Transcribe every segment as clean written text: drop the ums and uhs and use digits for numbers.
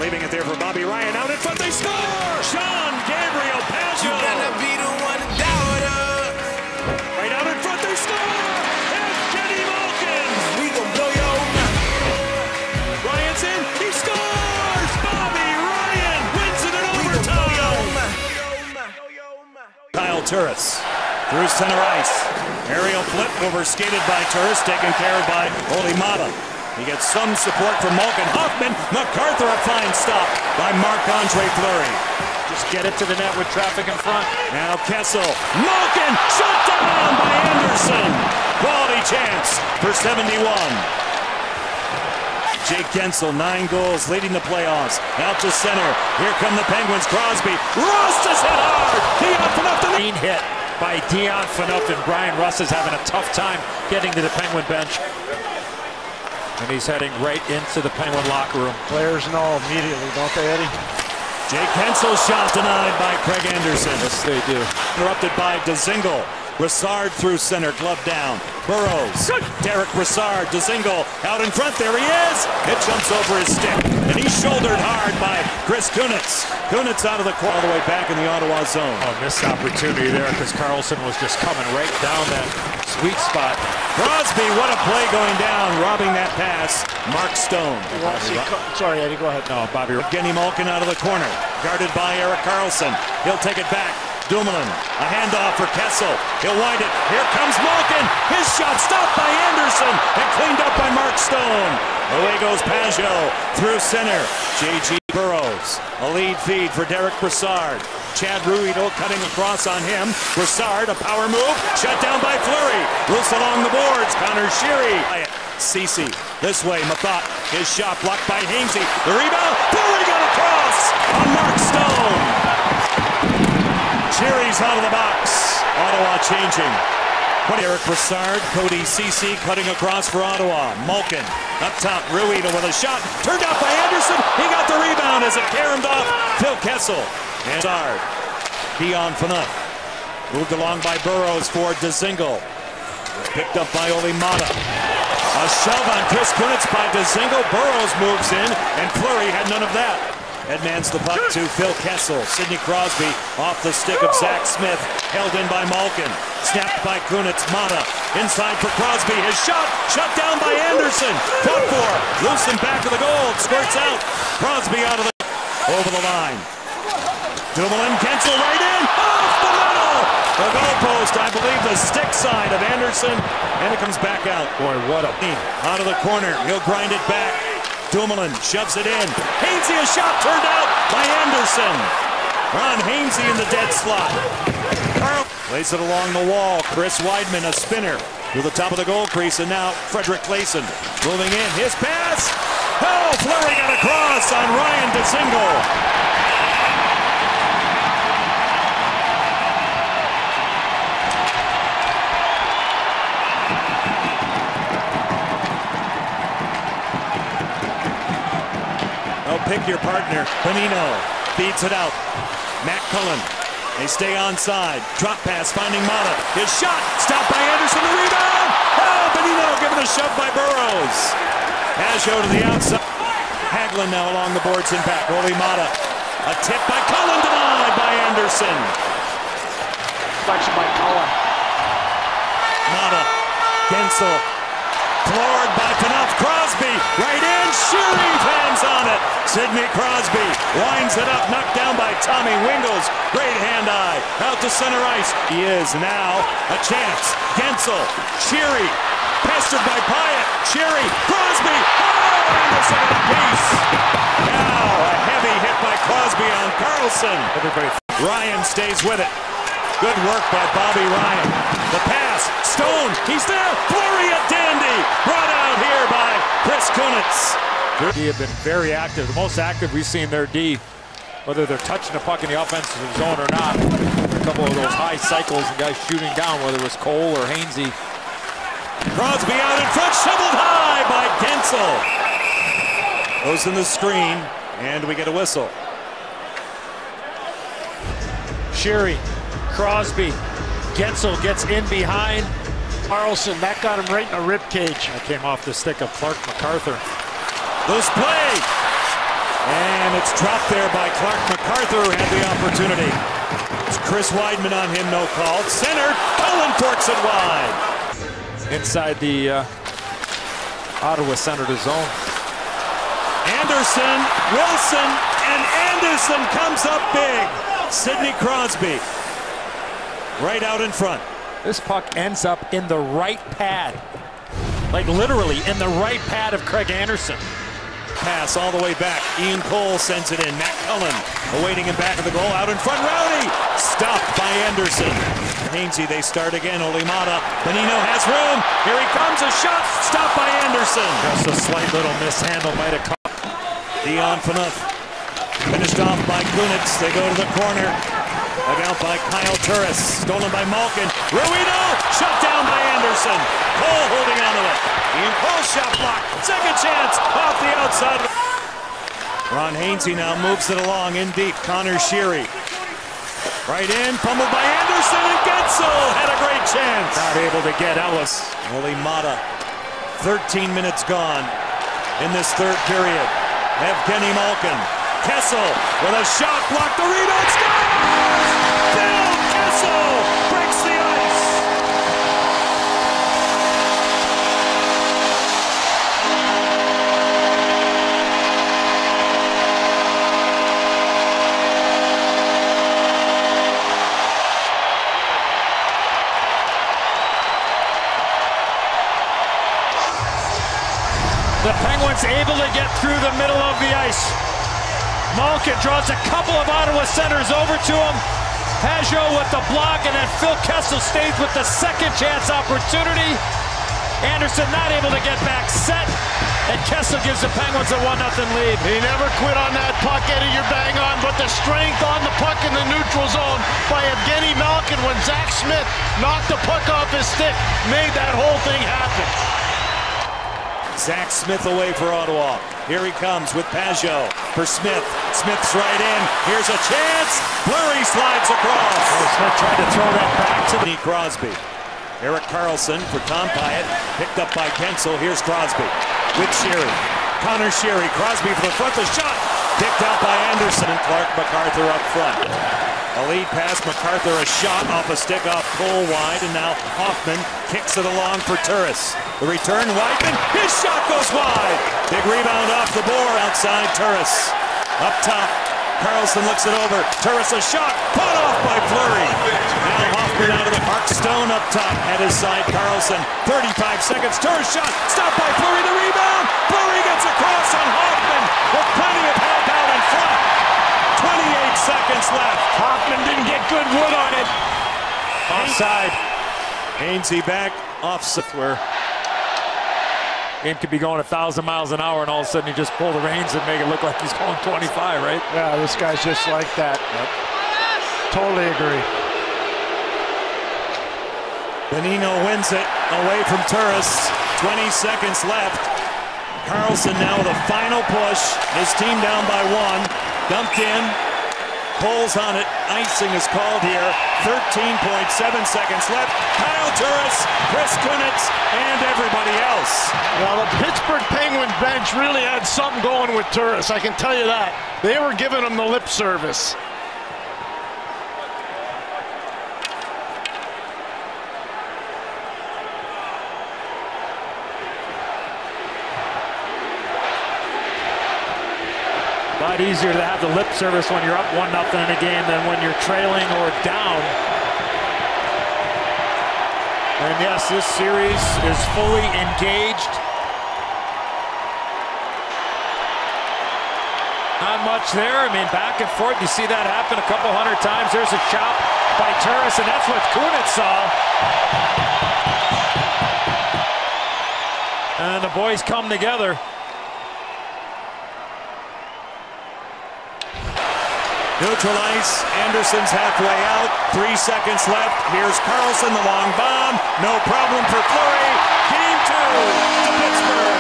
Leaving it there for Bobby Ryan. Out in front, they score! Sean Gabriel Pageau! You better be the one to doubt her. Right out in front, they score! Evgeny Malkin! We gon' blow your mind. Ryan's in, he scores! Bobby Ryan wins it in overtime! Kyle Turris through center ice. Aerial flip over skated by Turris, taken care of by Olli Maatta. He gets some support from Malkin. Hoffman, MacArthur, a fine stop by Marc-Andre Fleury. Just get it to the net with traffic in front. Now Kessel, Malkin, shut down by Anderson. Quality chance for 71. Jake Guentzel, 9 goals, leading the playoffs. Out to center. Here come the Penguins. Crosby. Rust is hit hard. Dion Phaneuf. Clean hit by Dion Phaneuf, and Brian Rust is having a tough time getting to the Penguin bench. And he's heading right into the Penguin locker room. Players know immediately, don't they, Eddie? Jake Guentzel shot denied by Craig Anderson. Yes, they do. Interrupted by Dzingel. Brassard through center, glove down. Burrows. Derek Brassard, Dzingel out in front. There he is. It jumps over his stick, and he's shouldered hard by Chris Kunitz. Kunitz out of the corner, all the way back in the Ottawa zone. Oh, missed opportunity there because Karlsson was just coming right down that sweet spot. Crosby, what a play going down, robbing that pass. Mark Stone. Sorry, Eddie, go ahead. No, Bobby. Evgeny Malkin out of the corner, guarded by Erik Karlsson. He'll take it back. Dumoulin, a handoff for Kessel. He'll wind it. Here comes Malkin. His shot stopped by Anderson and cleaned up by Mark Stone. Away goes Pageau through center. J.G. Burrows, a lead feed for Derek Brassard. Chad Ruhwedel cutting across on him. Brassard, a power move, shut down by Fleury. Loose along the boards, Connor Sheary. Ceci, this way, Mathot, his shot blocked by Hainsey. The rebound, Fleury got across on Mark Stone. Sheary's out of the box. Ottawa changing. Erik Brassard, Cody Ceci cutting across for Ottawa. Malkin up top, Ruhwedel with a shot. Turned out by Anderson. He got the rebound as it caromed off Phil Kessel. And Brassard. Dion Phaneuf. Moved along by Burrows for Dzingel. Picked up by Olli Maatta. A shove on Chris Kunitz by Dzingel. Burrows moves in, and Fleury had none of that. Headmans the puck to Phil Kessel. Sidney Crosby off the stick of Zach Smith. Held in by Malkin. Snapped by Kunitz. Maatta inside for Crosby. His shot shut down by Anderson. Fought for. Loose and back of the goal. Squirts out. Crosby out of the over the line. Dumoulin, Guentzel right in. Off the middle. The goalpost, I believe the stick side of Anderson. And it comes back out. Boy, what a knee. Out of the corner. He'll grind it back. Dumoulin shoves it in. Hainsey, a shot turned out by Anderson. Ron Hainsey in the dead slot. Carl plays it along the wall. Chris Weidman, a spinner to the top of the goal crease, and now Frederick Claesson moving in. His pass. Oh, Fleury got across on Ryan Dzingel. Pick your partner. Bonino feeds it out. Matt Cullen. They stay onside. Drop pass finding Maatta. His shot stopped by Anderson. The rebound. Oh, Bonino given a shove by Burrows. Pageau to the outside. Hagelin now along the boards and back. Olli Maatta. A tip by Cullen denied by Anderson. Deflection by Cullen. Maatta. Guentzel. Floored by Phaneuf. Crosby right in. Sheary hands on it. Sidney Crosby winds it up, knocked down by Tommy Wingels. Great hand-eye out to center ice. He is now a chance. Guentzel, Sheary, pestered by Pyatt. Sheary, Crosby. Oh, Anderson in a piece. Now a heavy hit by Crosby on Karlsson. Everybody. Ryan stays with it. Good work by Bobby Ryan. The pass, Stone, he's there. Fleury a dandy. Brought out here by Chris Kunitz. D have been very active, the most active we've seen their D, whether they're touching the puck in the offensive zone or not. A couple of those high cycles and guys shooting down, whether it was Cole or Hainsey. Crosby out in front, shoveled high by Guentzel. Goes in the screen, and we get a whistle. Sheary, Crosby, Guentzel gets in behind. Karlsson, that got him right in the rib cage. That came off the stick of Clark MacArthur. Loose play. And and it's dropped there by Clark MacArthur, who had the opportunity. It's Chris Weidman on him, no call. Centered, Cullen forks it wide. Inside the Ottawa Senator zone. Anderson, Wilson, and Anderson comes up big. Sidney Crosby right out in front. This puck ends up in the right pad. Like literally in the right pad of Craig Anderson. Pass all the way back. Ian Cole sends it in. Matt Cullen awaiting him back of the goal. Out in front, Rowdy. Stopped by Anderson. Hainsey, they start again. Olimata. Bonino has room. Here he comes. A shot. Stopped by Anderson. Just a slight little mishandle might have caught. Dion Phaneuf. Finished off by Kunitz. They go to the corner. Dug out by Kyle Turris. Stolen by Malkin. Ruido. Shut down by Anderson. Cole holding on to it. Ian Cole shot blocked. Second chance. Off the outside. Ron Hainsey now moves it along in deep. Connor Sheary. Right in. Pummeled by Anderson. And Gensel had a great chance. Not able to get Ellis. Olimata. 13 minutes gone in this third period. Evgeny Malkin. Kessel with a shot blocked. The rebound scores! Phil Kessel breaks the ice. The Penguins able to get through the middle of the ice. Malkin draws a couple of Ottawa centers over to him. Pajot with the block, and then Phil Kessel stays with the second chance opportunity. Anderson not able to get back set, and Kessel gives the Penguins a 1-0 lead. He never quit on that puck, Eddie, you're bang on, but the strength on the puck in the neutral zone by Evgeny Malkin when Zach Smith knocked the puck off his stick made that whole thing happen. Zach Smith away for Ottawa. Here he comes with Pajot for Smith. Smith's right in. Here's a chance. Fleury slides across. Smith tried to throw that back to Sidney Crosby. Erik Karlsson for Tom Pyatt. Picked up by Gensel. Here's Crosby with Sheary. Connor Sheary. Crosby for the front. The shot. Picked out by Anderson and Clark MacArthur up front. A lead pass. MacArthur a shot off a stick off Cole wide. And now Hoffman kicks it along for Turris. The return, Weidman. His shot goes wide. Big rebound off the board outside Turris. Up top. Karlsson looks it over. Turris a shot. Put off by Fleury. Now Hoffman out of the park. Stone up top. At his side, Karlsson. 35 seconds. Turris shot. Stopped by Fleury. The rebound. Fleury gets across on Hoffman with plenty of help out in front. 28 seconds left. Hoffman didn't get good wood on it. offside. Hainsey back. Offside. Where game could be going 1,000 miles an hour, and all of a sudden you just pull the reins and make it look like he's going 25, right? Yeah, this guy's just like that. Yep. Totally agree. Bonino wins it away from Turris. 20 seconds left. Karlsson now with a final push. His team down by 1. Dumped in. Cole's on it. Icing is called here. 13.7 seconds left. Kyle Turris, Chris Kunitz, and everybody else. Well, the Pittsburgh Penguins bench really had something going with Turris, I can tell you that. They were giving him the lip service. A lot easier to have the lip service when you're up 1-0 in a game than when you're trailing or down. And yes, this series is fully engaged. Not much there. I mean, back and forth. You see that happen a couple hundred times. There's a chop by Turris, and that's what Kunitz saw. And the boys come together. Neutral ice. Anderson's halfway out. 3 seconds left. Here's Karlsson, the long bomb. No problem for Fleury. Game 2 to Pittsburgh.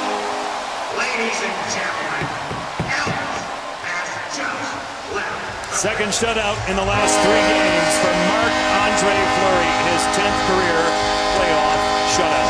Ladies and gentlemen, Elvis has just left. Second shutout in the last 3 games for Marc-Andre Fleury, his 10th career playoff shutout.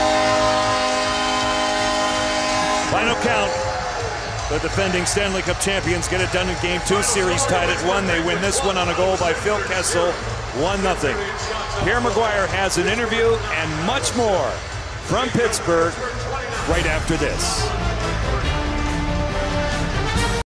Final count. The defending Stanley Cup champions get it done in Game 2. Series tied at 1. They win this one on a goal by Phil Kessel, 1-0. Pierre McGuire has an interview and much more from Pittsburgh right after this.